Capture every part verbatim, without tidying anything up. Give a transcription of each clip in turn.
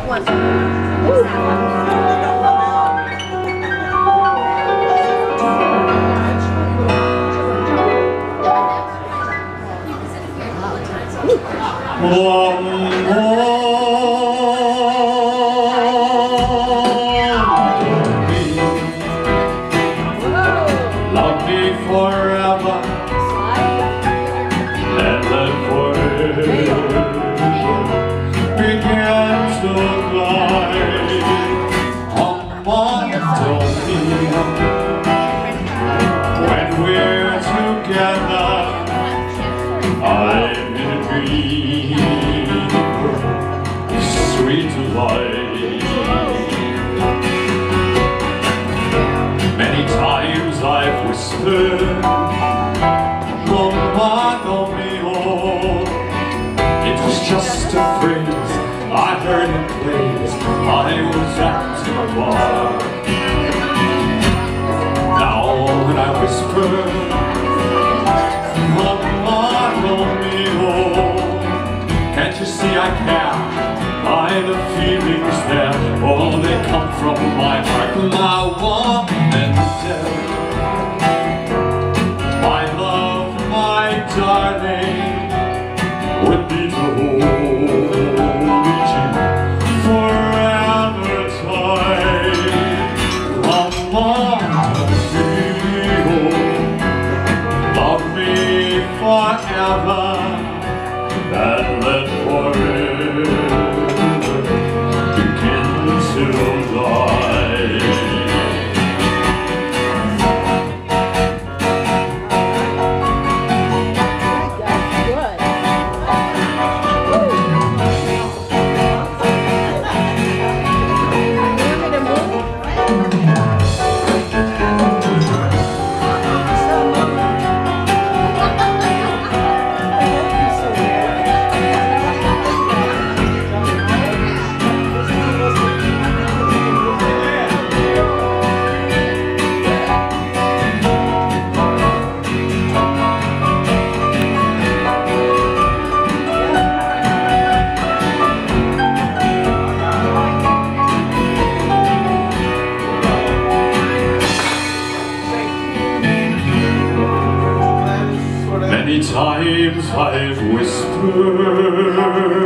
Times I've whispered,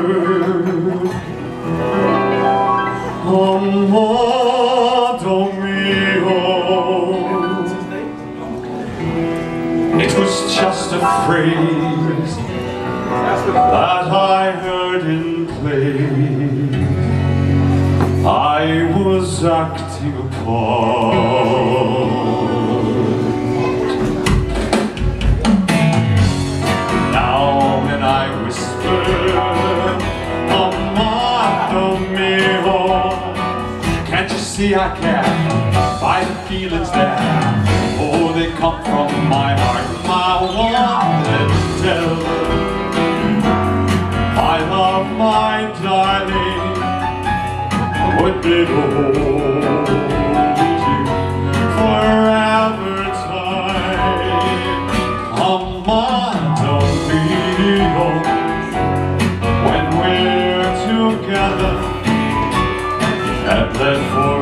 Amado mio. It was just a phrase that I heard in play. I was acting a part. I whisper, Amado mio. Can't you see I care by the feelings there? Oh, they come from my heart. My one and tell, I love my darling, would be to hold you forever time. Amado mio. When we're together, and then for